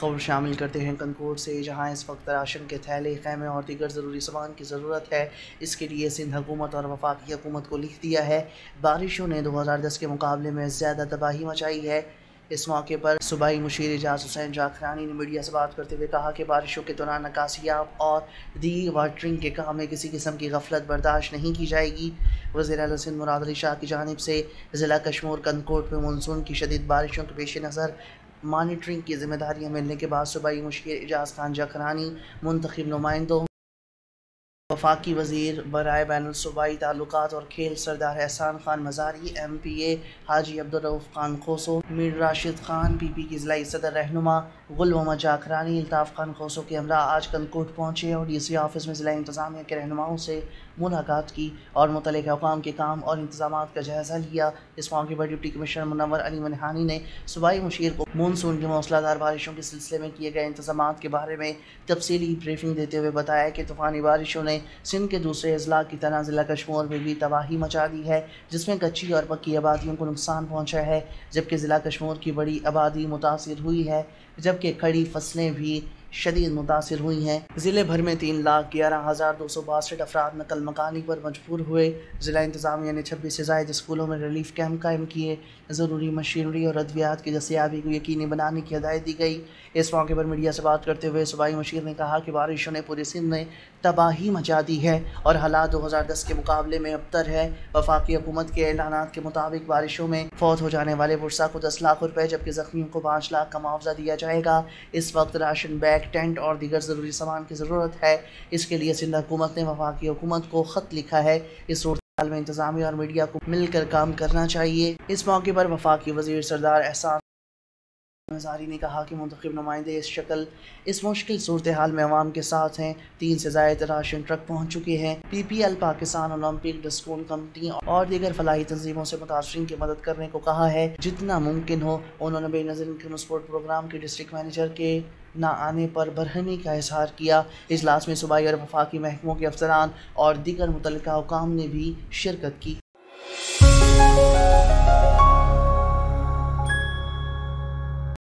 खबर शामिल करते हैं कनकोट से, जहां इस वक्त राशन के थैले, खैमे और दीगर ज़रूरी सामान की ज़रूरत है। इसके लिए सिंध हुकूमत और वफाकी हुकूमत को लिख दिया है। बारिशों ने 2010 के मुकाबले में ज़्यादा तबाही मचाई है। इस मौके पर सूबाई मुशीर एजाज हुसैन जाखरानी ने मीडिया से बात करते हुए कहा कि बारिशों के दौरान अकासियाब और दी वाटरिंग के काम में किसी किस्म की गफलत बर्दाश्त नहीं की जाएगी। वज़ीर आला सिंध मुराद अली शाह की जानिब से ज़िला कशमोर कनकोट में मानसून की शदीद बारिशों के पेश नज़र मॉनिटरिंग की जिम्मेदारियां मिलने के बाद सूबाई मुशीर एजाज खान जाखरानी, मुंतखब नुमाइंदों, वफाकी वज़ीर बराए बैनुल सूबाई ताल्लुकात और खेल सरदार एहसान खान मज़ारी, MPA हाजी अब्दुर्रऊफ़ खान खोसो, मीर राशिद खान, PP की ज़िलाई सदर रहनुमा गुल मोहम्मद जाखरानी, अल्ताफ़ खान खोसो के हमरा आज कनकोट पहुँचे और DC ऑफिस में ज़िला इंतज़ामिया के रहनुमाओं से मुलाकात की और मुतल्लिक़ा हुकाम के काम और इंतज़ामात का जायज़ा लिया। इस मौके पर डिप्टी कमिश्नर मुनव्वर अली मनहानी ने सूबाई मुशीर को मानसून की मौसलाधार बारिशों के सिलसिले में किए गए इंतज़ामात के बारे में तफसीली ब्रीफिंग देते हुए बताया कि तूफ़ानी बारिशों ने सिंध के दूसरे अजला की तरह ज़िला कशमोर में भी तबाही मचा दी है, जिसमें कच्ची और पक्की आबादियों को नुकसान पहुँचा है, जबकि ज़िला कशमोर की बड़ी आबादी मुतासिर हुई है, जबकि खड़ी फसलें भी शदीद मुतासिर हुई हैं। ज़िले भर में 3,11,262 अफराद नकल मकानी पर मजबूर हुए। ज़िला इंतज़ामिया ने 26 से ज़ायद स्कूलों में रिलीफ कैंप कायम किए। ज़रूरी मशीनरी और अद्वियात की दस्तयाबी को यकीनी बनाने की हिदायत दी गई। इस मौके पर मीडिया से बात करते हुए सूबाई मुशीर ने कहा कि बारिशों ने पूरे सिंध में तबाही मचा दी है और हालात 2010 के मुकाबले में अबतर है। वफाकी हुकूमत के ऐलानात के मुताबिक बारिशों में फौत हो जाने वाले वर्षा को 10 लाख रुपए जबकि ज़ख्मियों को 5 लाख का मुआवजा दिया जाएगा। इस वक्त राशन बैग, टेंट और दीगर ज़रूरी सामान की ज़रूरत है। इसके लिए सिंध हुकूमत ने वफाकी हुकूमत को ख़त लिखा है। इस सूरत हाल में इंतज़ामिया और मीडिया को मिलकर काम करना चाहिए। इस मौके पर वफाकी वज़ीर सरदार एहसान मज़ारी ने कहा कि मुंतखब नुमाइंदे इस मुश्किल सूरत हाल में अवाम के साथ हैं। 3 से ज़ायद राशन ट्रक पहुँच चुके हैं। PPL Pakistan Olympic discount company और दीगर फलाही तंजीमों से मुतासरीन की मदद करने को कहा है जितना मुमकिन हो। उन्होंने बेनज़ीर ट्रांसपोर्ट प्रोग्राम के डिस्ट्रिक्ट मैनेजर के ना आने पर बरहमी का इजहार किया। इजलास में सूबाई और वफाकी महकमों के अफसरान और दीगर मुतल्लिका हुकाम ने भी शिरकत की।